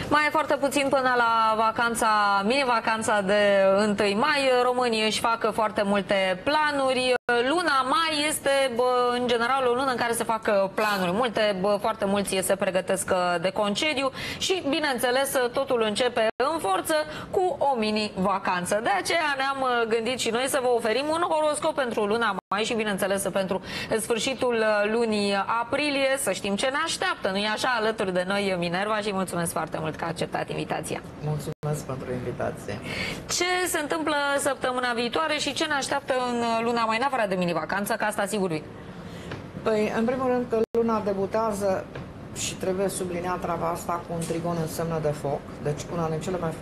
Mai e foarte puțin până la vacanța, mini-vacanța de 1 mai. Românii își fac foarte multe planuri. Luna mai este, în general, o lună în care se fac planuri. Foarte mulți se pregătesc de concediu și, bineînțeles, totul începe în forță cu o mini-vacanță. De aceea ne-am gândit și noi să vă oferim un horoscop pentru luna mai și, bineînțeles, pentru sfârșitul lunii aprilie, să știm ce ne așteaptă. Nu-i așa? Alături de noi, Minerva, și mulțumesc foarte mult că a acceptat invitația. Mulțumesc pentru invitație. Ce se întâmplă săptămâna viitoare și ce ne așteaptă în luna mai, neapărat de mini-vacanță, că asta sigur vine? Păi, în primul rând că luna debutează și trebuie subliniat treaba asta cu un trigon în semnă de foc, deci unele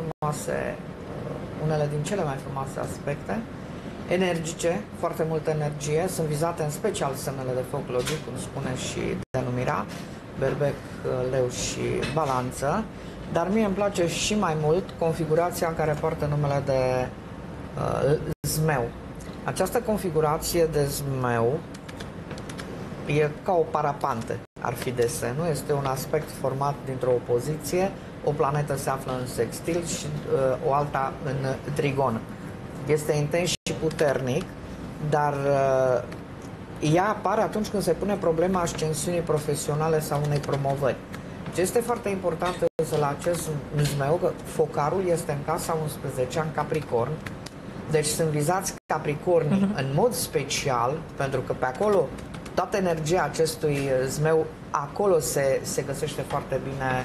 din cele mai frumoase aspecte, energice, foarte multă energie, sunt vizate în special semnele de foc, logic, cum spune și denumirea, berbec, leu și balanță, dar mie îmi place și mai mult configurația în care poartă numele de zmeu. Această configurație de zmeu e ca o parapantă, ar fi desenul, este un aspect format dintr-o opoziție, o planetă se află în sextil și o alta în trigon. Este intens și puternic, dar ea apare atunci când se pune problema ascensiunii profesionale sau unei promovări. Ce este foarte important la acest zmeu, că focarul este în casa 11, în Capricorn, deci sunt vizați Capricornii în mod special, pentru că pe acolo toată energia acestui zmeu acolo se găsește foarte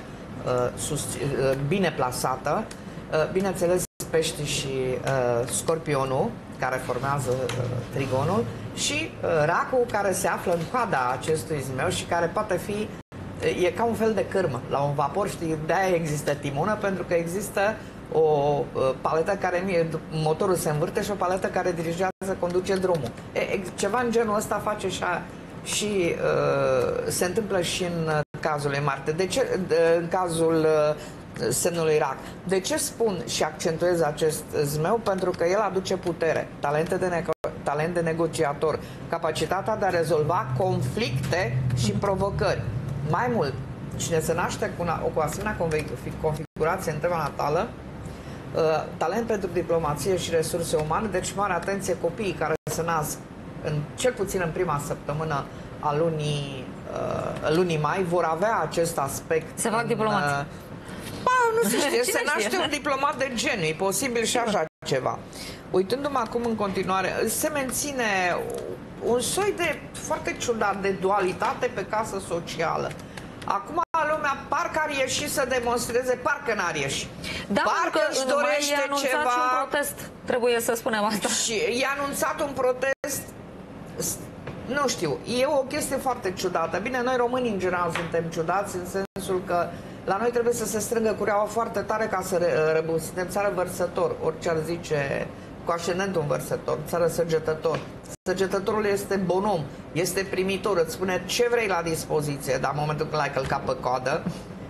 bine plasată. Bineînțeles, peștii și scorpionul, care formează trigonul, și racul, care se află în coada acestui zmeu și care poate fi, e ca un fel de cârmă. La un vapor, știi, de-aia există timonă, pentru că există o paletă care, motorul se învârte și o paletă care dirigează, conduce drumul. Ceva în genul ăsta face și se întâmplă și în cazul lui Marte. De ce? În cazul semnului rac. De ce spun și accentuez acest zmeu? Pentru că el aduce putere, talent de negociator, capacitatea de a rezolva conflicte și provocări. Mai mult, cine se naște cu o asemenea configurație în tema natală, talent pentru diplomație și resurse umane, deci mare atenție copiii care se nasc cel puțin în prima săptămână a lunii mai vor avea acest aspect. Se fac diplomație. Nu se știe, se naște un diplomat de gen, e posibil și așa ceva. Uitându-mă acum în continuare, se menține un soi de foarte ciudat de dualitate pe casă socială. Acum lumea parcă ar ieși să demonstreze, parcă n-ar ieși. Da, parcă își dorește ceva. Și un protest, trebuie să spunem asta. Și i-a anunțat un protest, nu știu, e o chestie foarte ciudată. Bine, noi românii în general suntem ciudați în sensul că la noi trebuie să se strângă cureaua foarte tare ca să răbim. Suntem țară vărsător, orice ar zice, cu ascendentul învărsător, țară săgetător. Săgetătorul este bonom, este primitor, îți spune ce vrei la dispoziție, dar în momentul când l-ai călcat pe coadă,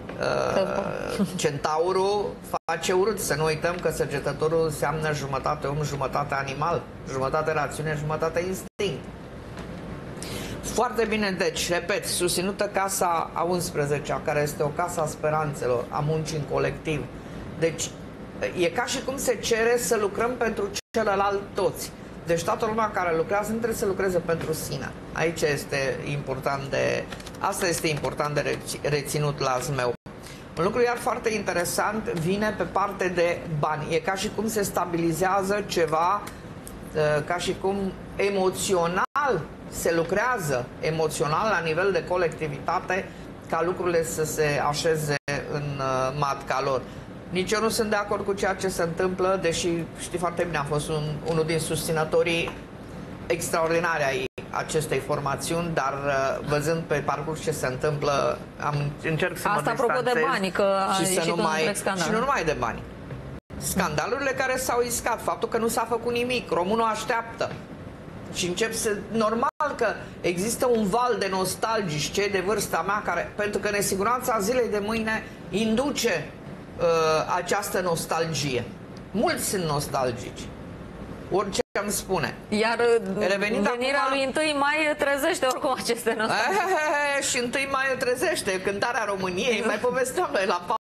centaurul face urât. Să nu uităm că săgetătorul înseamnă jumătate om, jumătate animal, jumătate rațiune, jumătate instinct. Foarte bine, deci, repet, susținută casa a 11-a, care este o casă a speranțelor, a muncii în colectiv. Deci, e ca și cum se cere să lucrăm pentru celălalt toți. Deci toată lumea care lucrează nu trebuie să lucreze pentru sine. Aici este important asta este important de reținut la zmeu. Un lucru iar foarte interesant vine pe parte de bani. E ca și cum se stabilizează ceva, ca și cum emoțional se lucrează, emoțional la nivel de colectivitate, ca lucrurile să se așeze în matca lor. Nici eu nu sunt de acord cu ceea ce se întâmplă, deși știi foarte bine, am fost unul din susținătorii extraordinari ai acestei formațiuni, dar văzând pe parcurs ce se întâmplă, încerc să mă distanțez. Asta apropo de bani, că a ieșit un întreg scandal. Și nu numai de bani. Scandalurile care s-au iscat, faptul că nu s-a făcut nimic, românul așteaptă. Și normal că există un val de nostalgici, cei de vârsta mea, pentru că nesiguranța zilei de mâine induce această nostalgie. Mulți sunt nostalgici. Orice îmi spune. Iar venirea lui 1 mai trezește oricum aceste nostalgii. Și 1 mai trezește cântarea României. Mai povesteam noi la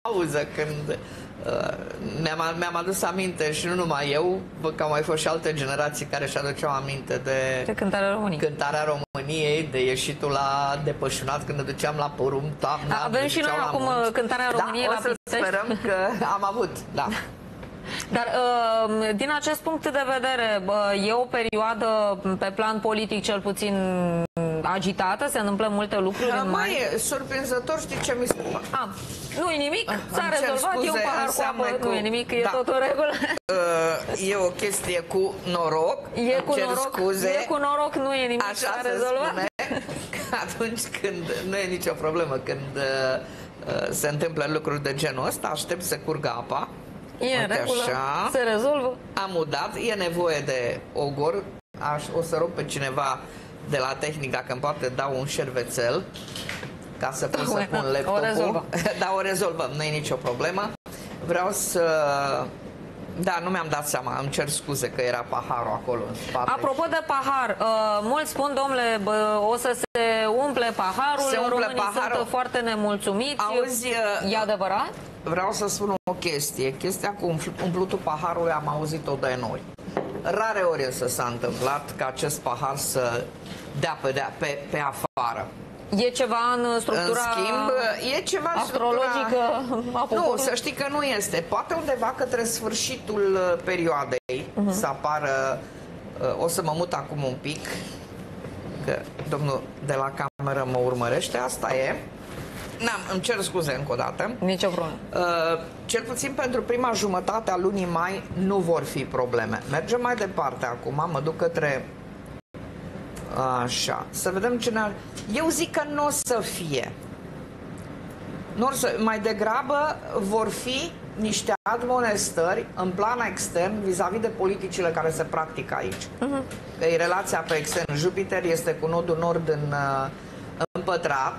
pauză când mi-am adus aminte și nu numai eu, că au mai fost și alte generații care și aduceau aminte de Cântarea României. Cântarea României, de ieșitul la depășunat când ne duceam la Porum toamna. Avem și noi acum munți. Cântarea României, da, la o să Pitești. sperăm că am avut, da. Dar din acest punct de vedere, e o perioadă pe plan politic cel puțin agitată? Se întâmplă multe lucruri în mai? E surprinzător, știi ce mi se pare? Nu-i nimic, s-a rezolvat, e un pahar cu apă, nu e nimic, e tot în regulă. E o chestie cu noroc. E cu noroc, nu e nimic, s-a rezolvat. Spune că atunci când nu e nicio problemă, când se întâmplă lucruri de genul ăsta, aștept să curgă apa. E în regulă, se rezolvă. Am udat, e nevoie de ogor. O să rog pe cineva de la tehnic dacă îmi poate da un șervețel ca să pot să pun laptopul. Da, o rezolvăm, nu e nicio problemă. Vreau să... Da, nu mi-am dat seama, îmi cer scuze că era paharul acolo în spate. Apropo de pahar, mulți spun, domnule, o să se umple paharul, românii sunt foarte nemulțumiți. Auzi, e adevărat? Vreau să spun o chestie. Chestia cu umplutul paharului am auzit-o de noi. Rare ori însă s-a întâmplat ca acest pahar să dea pe afară. E ceva în structura în schimb, e ceva astrologică a poporului? Nu, să știi că nu este. Poate undeva către sfârșitul perioadei să apară... O să mă mut acum un pic, că domnul de la cameră mă urmărește. Asta e. Îmi cer scuze încă o dată. Nicio problemă. Cel puțin pentru prima jumătate a lunii mai nu vor fi probleme. Mergem mai departe acum, mă duc către... Așa, să vedem ce ne-ar... Eu zic că nu o să fie. Mai degrabă vor fi niște admonestări în plan extern vis-a-vis de politicile care se practică aici. Că e relația pe extern. Jupiter este cu nodul nord în pătrat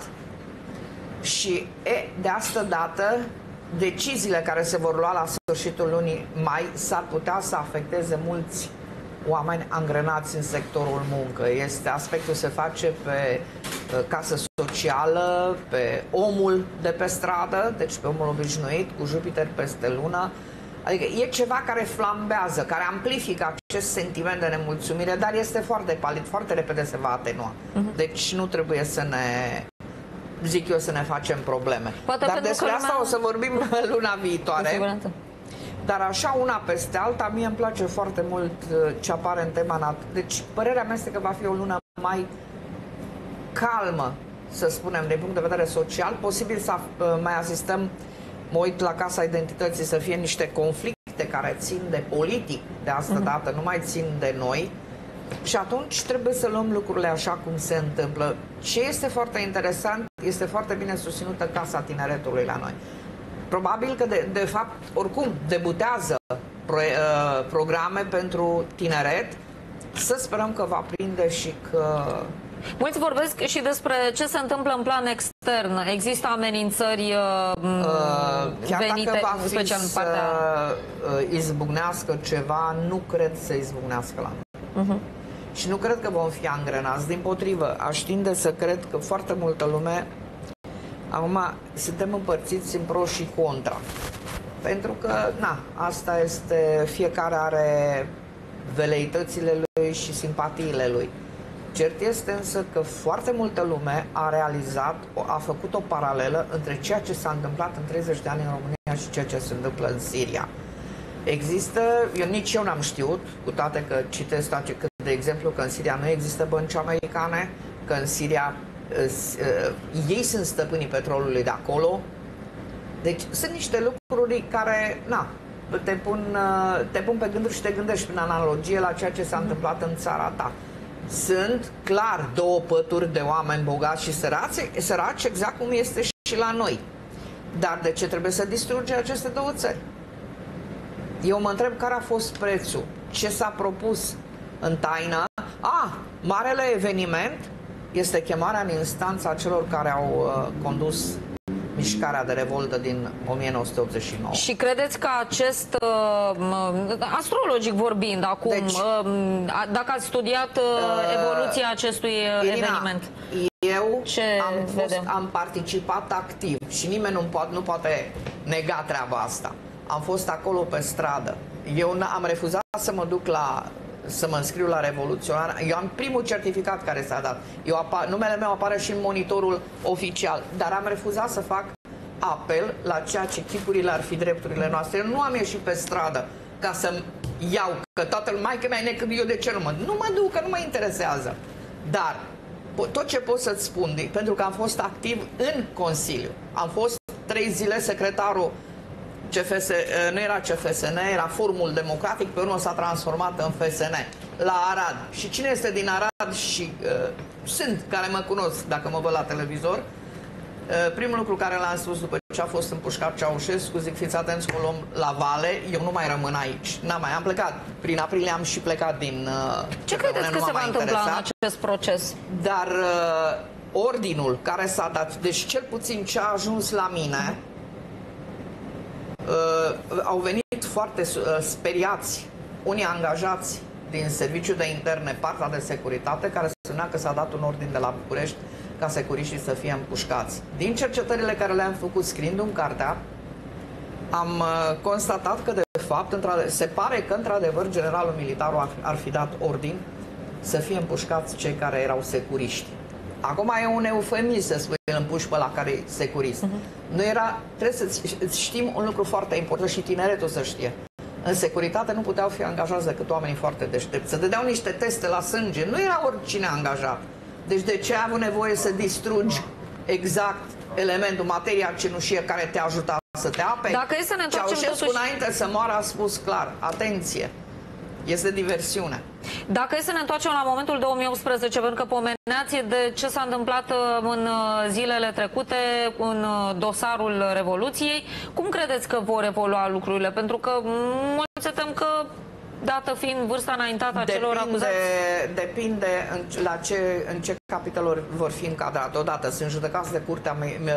și de asta dată deciziile care se vor lua la sfârșitul lunii mai s-ar putea să afecteze mulți oameni angrenați în sectorul muncă. Aspectul se face pe casă socială, pe omul de pe stradă, deci pe omul obișnuit, cu Jupiter peste lună. Adică e ceva care flambează, care amplifică acest sentiment de nemulțumire, dar este foarte palid, foarte repede se va atenua. Deci nu trebuie să ne... zic eu, să ne facem probleme. Dar despre asta o să vorbim luna viitoare. Dar așa, una peste alta, mie îmi place foarte mult ce apare în tema Deci, părerea mea este că va fi o lună mai calmă, să spunem, din punct de vedere social. Posibil să mai asistăm, mă uit la Casa Identității, să fie niște conflicte care țin de politic de asta dată, nu mai țin de noi. Și atunci trebuie să luăm lucrurile așa cum se întâmplă. Ce este foarte interesant, este foarte bine susținută Casa Tineretului la noi. Probabil că, de fapt, oricum, debutează programe pentru tineret. Să sperăm că va prinde și că... Mulți vorbesc și despre ce se întâmplă în plan extern. Există amenințări venite, în special în partea... izbucnească ceva, nu cred să izbucnească la noi. Și nu cred că vom fi angrenați. Dimpotrivă, aș tinde să cred că foarte multă lume... Acum, suntem împărțiți în pro și contra. Pentru că, asta este... Fiecare are veleitățile lui și simpatiile lui. Cert este însă că foarte multă lume a realizat, a făcut o paralelă între ceea ce s-a întâmplat în 30 de ani în România și ceea ce se întâmplă în Siria. Există, nici eu n-am știut, cu toate că citesc de exemplu că în Siria nu există bănci americane, că în Siria ei sunt stăpânii petrolului de acolo. Deci sunt niște lucruri care, te pun pe gânduri și te gândești prin analogie la ceea ce s-a întâmplat în țara ta. Sunt clar două pături de oameni bogați și săraci, exact cum este și la noi. Dar de ce trebuie să distruge aceste două țări? Eu mă întreb care a fost prețul, ce s-a propus în taină. Marele eveniment este chemarea în instanță a celor care au condus mișcarea de revoltă din 1989. Și credeți că acest, astrologic vorbind acum, deci, dacă ați studiat evoluția acestui eveniment? Eu am participat activ și nimeni nu poate nega treaba asta. Am fost acolo pe stradă. Eu am refuzat să mă duc să mă înscriu la Revoluționar. Eu am primul certificat care s-a dat. Numele meu apare și în monitorul oficial, dar am refuzat să fac apel la ceea ce chipurile ar fi drepturile noastre. Eu nu am ieșit pe stradă ca să-mi iau, că toată lumea, maică mea, eu de ce nu mă duc, că nu mă interesează. Dar tot ce pot să-ți spun, pentru că am fost activ în Consiliu, am fost 3 zile secretarul nu era CFSN, era Forumul Democratic, pe urmă s-a transformat în FSN, la Arad. Și cine este din Arad și sunt care mă cunosc dacă mă văd la televizor, primul lucru care l-am spus după ce a fost împușcat Ceaușescu, zic, fiți atenți că o luăm la Vale, eu nu mai rămân aici. Am plecat. Prin aprilie am și plecat din... Ce credeți că se va întâmpla în acest proces? Dar ordinul care s-a dat, deci cel puțin ce a ajuns la mine, au venit foarte speriați unii angajați din Serviciul de Interne, partea de securitate, care spunea că s-a dat un ordin de la București ca securiștii să fie împușcați. Din cercetările care le-am făcut scriindu-mi cartea, am constatat că, de fapt, se pare că, într-adevăr, generalul militar ar fi dat ordin să fie împușcați cei care erau securiști. Acum e un eufemism să spui că îl împuși pe ăla care e securist. Nu era, trebuie să știm un lucru foarte important și tineretul să știe. În securitate nu puteau fi angajați decât oamenii foarte deștepți. Se dădeau niște teste la sânge, nu era oricine angajat. Deci de ce ai avut nevoie să distrugi exact elementul, materia cenușie care te ajuta să te aperi? Dacă e să ne întoarcem Ceaușescu, înainte să moară, a spus clar, atenție, este diversiune. Dacă e să ne întoarcem la momentul 2018, pentru că pomeneați de ce s-a întâmplat în zilele trecute în dosarul Revoluției, cum credeți că vor evolua lucrurile? Pentru că mulți se tem că, dată fiind vârsta înaintată a celor acuzați... Depinde în ce capitoluri vor fi încadrate. Odată sunt judecați de Curtea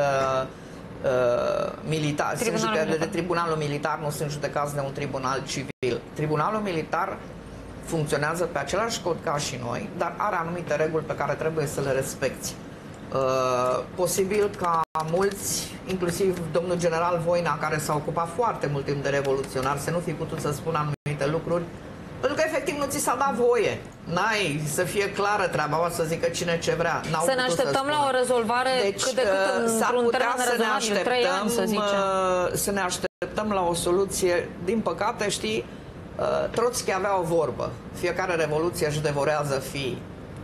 Militar, de Tribunalul Militar, nu sunt judecați de un tribunal civil. Tribunalul Militar funcționează pe același cod ca și noi, dar are anumite reguli pe care trebuie să le respecti. Posibil ca mulți, inclusiv domnul general Voina, care s-a ocupat foarte mult timp de revoluționar, să nu fi putut să spună anumite lucruri, pentru că efectiv nu ți s-a dat voie. N-ai să fie clară treaba, să zică cine ce vrea. Să ne așteptăm la o rezolvare cât de cât într-un termen rezonabil, 3 ani, să zicem. Să ne așteptăm la o soluție. Din păcate, știi, Troțchi avea o vorbă. Fiecare revoluție își devorează fiii.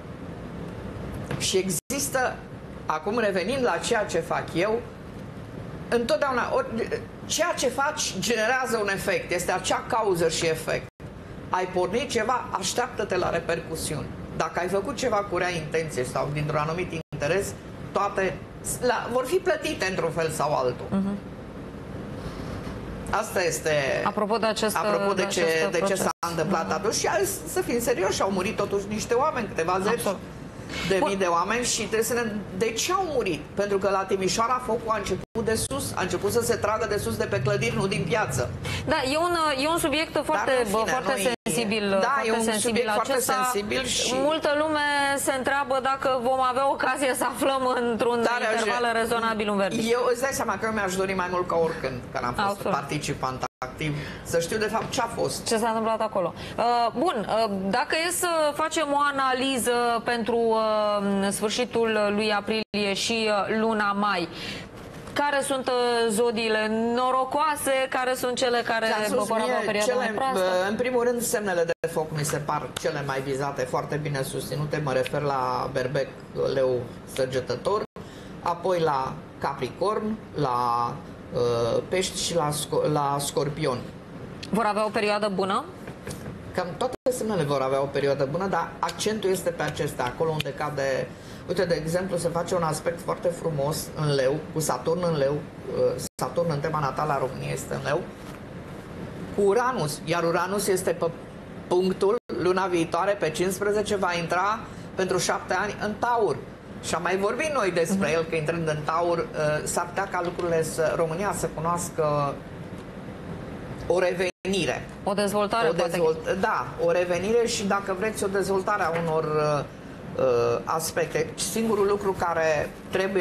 Și există, acum revenind la ceea ce fac eu, întotdeauna, ceea ce faci generează un efect. Este acea cauză și efect. Ai pornit ceva, așteaptă-te la repercusiuni. Dacă ai făcut ceva cu rea intenție sau dintr-un anumit interes, toate vor fi plătite într-un fel sau altul. Asta este... Apropo de ce s-a întâmplat atunci. Și să fim serioși, au murit totuși niște oameni, câteva zeci de mii de oameni și trebuie să ne... De ce au murit? Pentru că la Timișoara focul a început de sus, a început să se tragă de sus de pe clădiri, nu din piață. Da, e un subiect foarte sensibil. Da, e un subiect foarte sensibil și... Multă lume se întreabă dacă vom avea ocazie să aflăm într-un interval rezonabil un verdict. Eu îți dai seama că eu mi-aș dori mai mult ca oricând, când am fost participant activ, să știu de fapt ce a fost. Ce s-a întâmplat acolo. Bun, dacă e să facem o analiză pentru sfârșitul lui aprilie și luna mai, care sunt zodiile norocoase, care sunt cele care vor avea o perioadă mai proastă? În primul rând, semnele de foc mi se par cele mai vizate, foarte bine susținute. Mă refer la Berbec, Leu, Săgetător, apoi la Capricorn, la Pești și la Scorpion. Vor avea o perioadă bună? Cam toate semnele vor avea o perioadă bună, dar accentul este pe acestea, acolo unde cade... Uite, de exemplu, se face un aspect foarte frumos în Leu, cu Saturn în Leu. Saturn în tema natală a României este în Leu, cu Uranus, iar Uranus este pe punctul, luna viitoare, pe 15, va intra pentru 7 ani în Taur. Și am mai vorbit noi despre el, că intrând în Taur, s-ar putea ca lucrurile România să cunoască o revenire. O dezvoltare, da, o revenire și, dacă vreți, o dezvoltare a unor aspecte. Singurul lucru care trebuie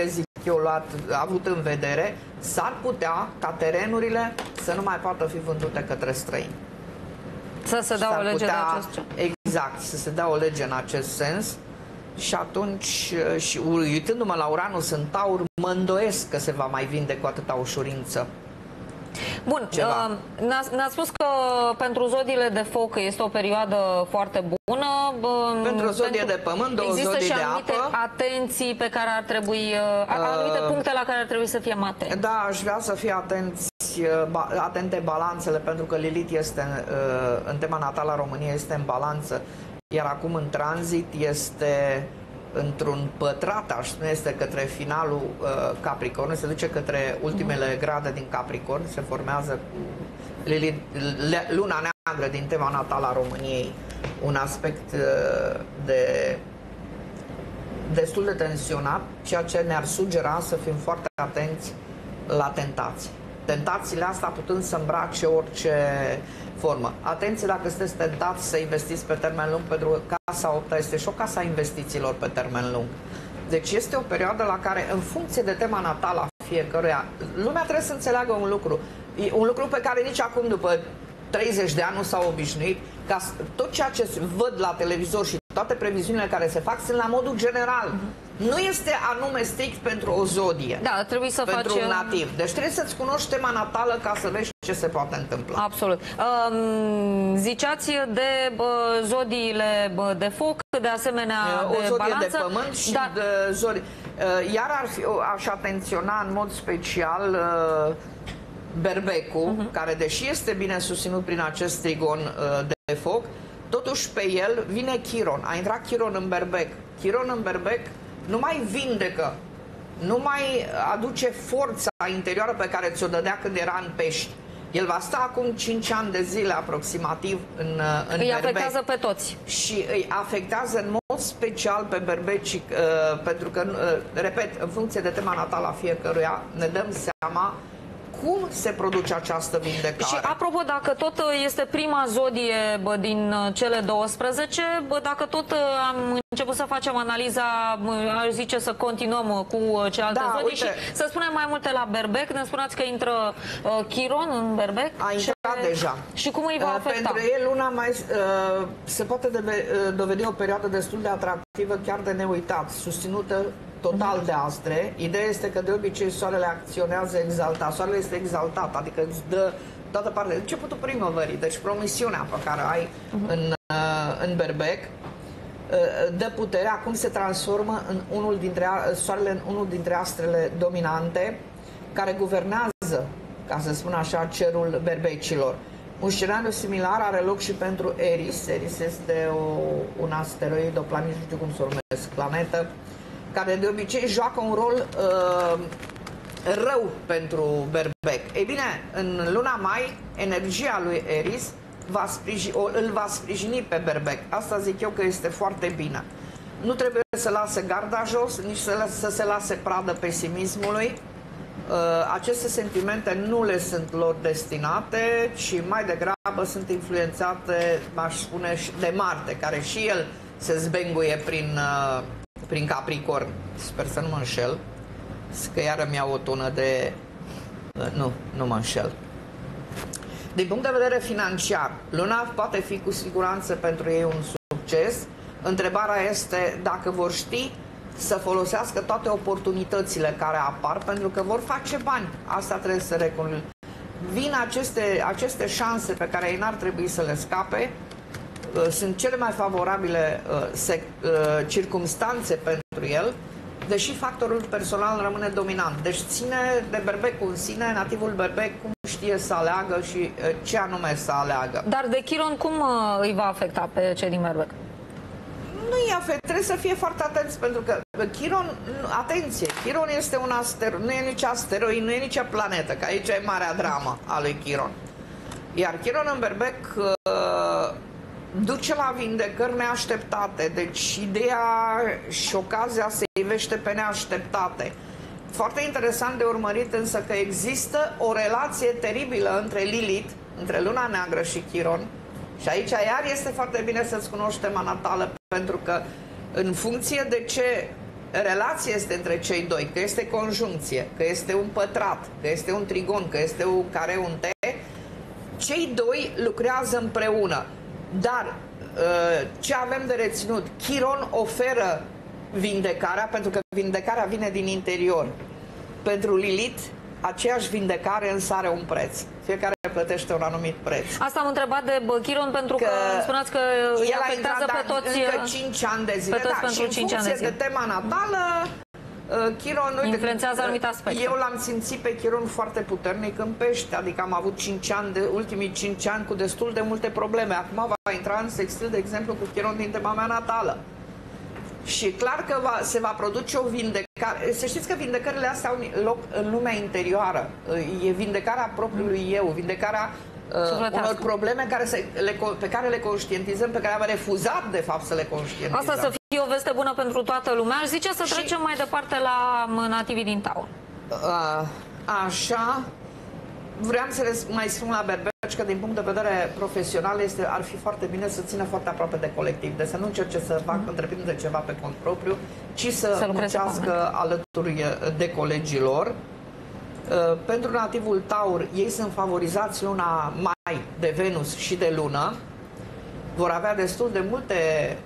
eu avut în vedere, s-ar putea ca terenurile să nu mai poată fi vândute către străini. Să se dea o lege de acest gen. Exact, să se dea o lege în acest sens. Și atunci, și uitându-mă la Uranus în Taur, mă îndoiesc că se va mai vinde cu atâta ușurință. Bun, ne-ați spus că pentru zodiile de foc este o perioadă foarte bună. Pentru zodie de pământ, două există zodii și de anumite apă. Atenții pe care ar trebui, anumite puncte la care ar trebui să fie atenți. Da, aș vrea să fie atente balanțele, pentru că Lilith este în tema natală a României, este în balanță, iar acum în tranzit este într-un pătrat, aș spune, este către finalul Capricorn, se duce către ultimele grade din Capricorn, se formează cu luna neagră din tema natală a României, un aspect destul de tensionat, ceea ce ne-ar sugera să fim foarte atenți la tentații. Tentațiile astea putând să îmbrace orice formă. Atenție dacă sunteți tentați să investiți pe termen lung, pentru că casa 8 este și o casa investițiilor pe termen lung. Deci este o perioadă la care, în funcție de tema natală a fiecăruia, lumea trebuie să înțeleagă un lucru pe care nici acum, după 30 de ani, nu s-au obișnuit, ca tot ceea ce văd la televizor și toate previziunile care se fac sunt la modul general. Nu este anume strict pentru o zodie. Da, trebuie să pentru faci un nativ. Deci trebuie să-ți cunoști tema natală ca să vezi ce se poate întâmpla. Absolut. Ziceați de zodiile de foc, de asemenea o zodie balanță, de pământ și de zodie. Iar aș atenționa în mod special Berbecul, care deși este bine susținut prin acest trigon de foc, totuși pe el vine Chiron. A intrat Chiron în Berbec. Chiron în Berbec nu mai vindecă, nu mai aduce forța interioară pe care ți-o dădea când era în Pești. El va sta acum 5 ani de zile aproximativ în Berbec. Îi afectează pe toți. Și îi afectează în mod special pe berbeci, pentru că, repet, în funcție de tema natală a fiecăruia, ne dăm seama cum se produce această vindecare. Și apropo, dacă tot este prima zodie din cele 12, dacă tot am început să facem analiza, aș zice să continuăm cu celelalte zodii, uite, și să spunem mai multe la Berbec. Ne spuneați că intră Chiron în Berbec. A intrat deja. Și cum îi va afecta? Pentru el luna se poate dovedi o perioadă destul de atractivă, chiar de neuitat, susținută total de astre. Ideea este că de obicei soarele acționează exaltat. Soarele este exaltat, adică îți dă toată partea. Începutul primăverii, deci promisiunea pe care ai în Berbec dă putere. Acum se transformă în soarele în unul dintre astrele dominante care guvernează, ca să spun așa, cerul berbecilor. Un scenariu similar are loc și pentru Eris. Eris este un asteroid, o planetă, nu știu cum se numesc, planetă, care de obicei joacă un rol rău pentru Berbec. Ei bine, în luna mai, energia lui Eris îl va sprijini pe Berbec. Asta zic eu că este foarte bine. Nu trebuie să lase garda jos, nici să se lase pradă pesimismului. Aceste sentimente nu le sunt lor destinate, ci mai degrabă sunt influențate, aș spune, de Marte, care și el se zbenguie prin Capricorn. Sper să nu mă înșel, că iară mi-au o tonă de... Nu mă înșel. Din punct de vedere financiar, luna poate fi cu siguranță pentru ei un succes. Întrebarea este dacă vor ști să folosească toate oportunitățile care apar, pentru că vor face bani. Asta trebuie să recunoaștem. Vin aceste șanse pe care ei n-ar trebui să le scape. Sunt cele mai favorabile circumstanțe pentru el, deși factorul personal rămâne dominant. Deci ține de Berbecul în sine, nativul Berbec, cum știe să aleagă și ce anume să aleagă. Dar de Chiron cum îi va afecta pe cei din Berbec? Nu-i afecta, trebuie să fie foarte atenți, pentru că Chiron, atenție, Chiron este un asteroid, nu e nici asteroid, nu e nici planetă, că aici e marea dramă a lui Chiron. Iar Chiron în Berbec duce la vindecări neașteptate, deci ideea și ocazia se ivește pe neașteptate. Foarte interesant de urmărit însă că există o relație teribilă între Lilith, între Luna Neagră și Chiron, și aici iar este foarte bine să-ți cunoști tema natală, pentru că în funcție de ce relația este între cei doi, că este conjuncție, că este un pătrat, că este un trigon, că este un care, un T, cei doi lucrează împreună. Dar ce avem de reținut? Chiron oferă vindecarea, pentru că vindecarea vine din interior. Pentru Lilith, aceeași vindecare însă are un preț. Fiecare plătește un anumit preț. Asta am întrebat de Chiron pentru că spuneați că îi afectează pe toți încă 5 ani de zile. Da, și în funcție de tema natală, Chiron, uite, influențează anumite aspecte. Eu l-am simțit pe Chiron foarte puternic în pește, adică am avut 5 ani, ultimii 5 ani cu destul de multe probleme. Acum va intra în sextil, de exemplu, cu Chiron din tema mea natală. Și clar că se va produce o vindecare. Să știți că vindecările astea au loc în lumea interioară. E vindecarea propriului eu, vindecarea unor probleme pe care le conștientizăm, pe care am refuzat de fapt să le conștientizăm. Asta să fie o veste bună pentru toată lumea. Aș zice să trecem mai departe la nativii din Taur. Așa. Vreau să le mai spun la berbeci că din punct de vedere profesional ar fi foarte bine să țină foarte aproape de colectiv, de să nu încerce să facă întreprindere ceva pe cont propriu, ci să muncească alături de colegilor. Pentru nativul Taur, ei sunt favorizați luna mai de Venus și de lună. Vor avea destul de multe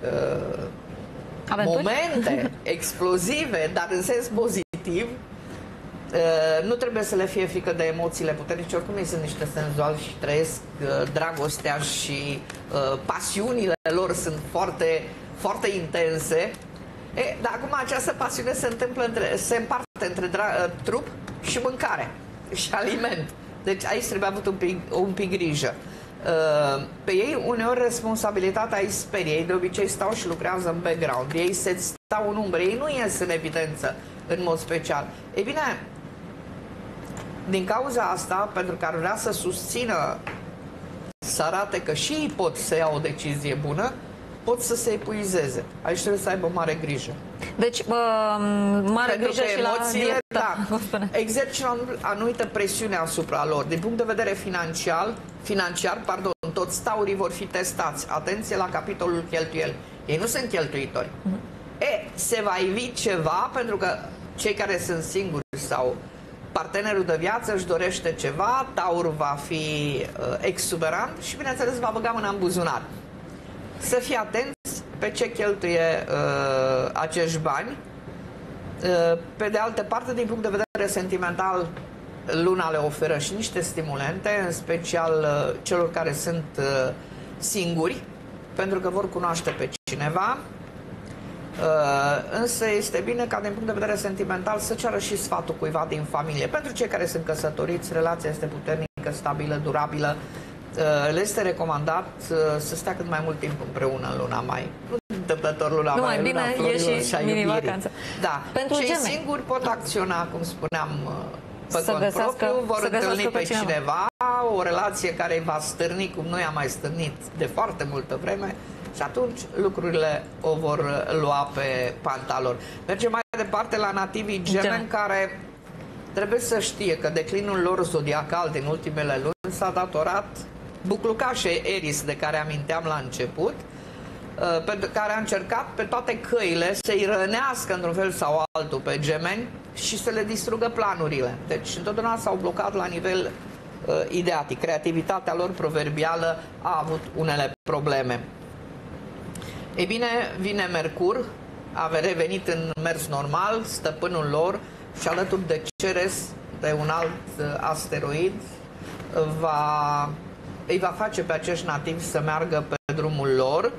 momente explozive, dar în sens pozitiv. Nu trebuie să le fie frică de emoțiile puternice, oricum ei sunt niște senzuali și trăiesc dragostea și pasiunile lor sunt foarte, foarte intense. Dar acum această pasiune se împarte între trup și mâncare și aliment. Deci aici trebuie avut un pic grijă. Pe ei uneori responsabilitatea îi sperie, ei de obicei stau și lucrează în background, ei se stau în umbră, ei nu ies în evidență în mod special. Ei bine, din cauza asta, pentru că ar vrea să susțină, să arate că și ei pot să ia o decizie bună, pot să se epuizeze. Aici trebuie să aibă mare grijă. Deci, mare grijă și emoțiile, la exercită anumită presiune asupra lor. Din punct de vedere financiar, toți taurii vor fi testați. Atenție la capitolul cheltuieli. Ei nu sunt cheltuitori. Se va ivi ceva pentru că cei care sunt singuri sau partenerul de viață își dorește ceva, Taur va fi exuberant și, bineînțeles, va băga mâna în buzunar. Să fie atenți pe ce cheltuie acești bani. Pe de altă parte, din punct de vedere sentimental, luna le oferă și niște stimulente, în special celor care sunt singuri, pentru că vor cunoaște pe cineva. Însă este bine ca din punct de vedere sentimental să ceară și sfatul cuiva din familie. Pentru cei care sunt căsătoriți, relația este puternică, stabilă, durabilă. Le este recomandat să stea cât mai mult timp împreună în luna mai. Nu întâmplător luna mai, mai bine e și mini-vacanță. Da. Pentru cei singuri pot acționa, cum spuneam, pe cont propriu, vor întâlni pe cineva, o relație care îi va stârni cum nu i-a mai stârnit de foarte multă vreme. Și atunci lucrurile o vor lua pe panta lor. Mergem mai departe la nativii Gemeni, care trebuie să știe că declinul lor zodiacal din ultimele luni s-a datorat buclucașei Eris, de care aminteam la început, pentru care a încercat pe toate căile să-i rănească într-un fel sau altul pe Gemeni și să le distrugă planurile. Deci întotdeauna s-au blocat la nivel ideatic. Creativitatea lor proverbială a avut unele probleme. Ei bine, vine Mercur, a revenit în mers normal, stăpânul lor, și alături de Ceres, de un alt asteroid, îi va face pe acești nativi să meargă pe drumul lor.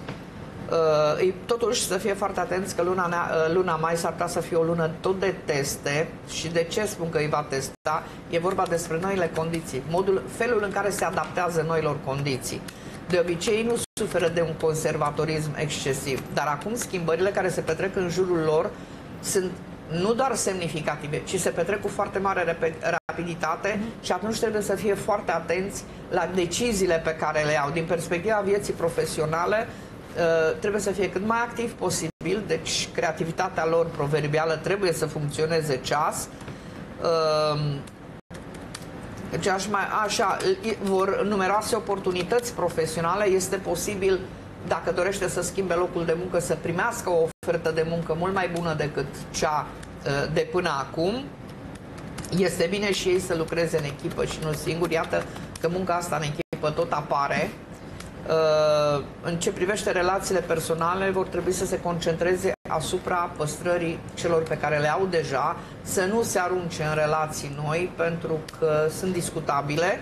Totuși să fie foarte atenți că luna mai s-ar putea să fie o lună tot de teste. Și de ce spun că îi va testa? E vorba despre noile condiții, felul în care se adaptează noilor condiții. De obicei nu suferă de un conservatorism excesiv, dar acum schimbările care se petrec în jurul lor sunt nu doar semnificative, ci se petrec cu foarte mare rapiditate și atunci trebuie să fie foarte atenți la deciziile pe care le iau. Din perspectiva vieții profesionale, trebuie să fie cât mai activ posibil, deci creativitatea lor proverbială trebuie să funcționeze ceas. Deci așa, vor numeroase oportunități profesionale, este posibil dacă dorește să schimbe locul de muncă, să primească o ofertă de muncă mult mai bună decât cea de până acum. Este bine și ei să lucreze în echipă și nu singuri. Iată că munca asta în echipă tot apare. În ce privește relațiile personale, vor trebui să se concentreze asupra păstrării celor pe care le au deja, să nu se arunce în relații noi, pentru că sunt discutabile.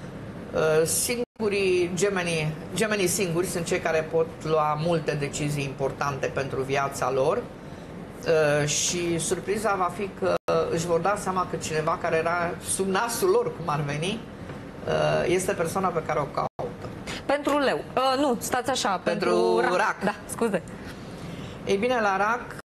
Gemenii singuri sunt cei care pot lua multe decizii importante pentru viața lor și surpriza va fi că își vor da seama că cineva care era sub nasul lor, cum ar veni, este persoana pe care o caută. Pentru leu. Nu, stați așa. Pentru rac. Da, scuze. Ei bine, la rac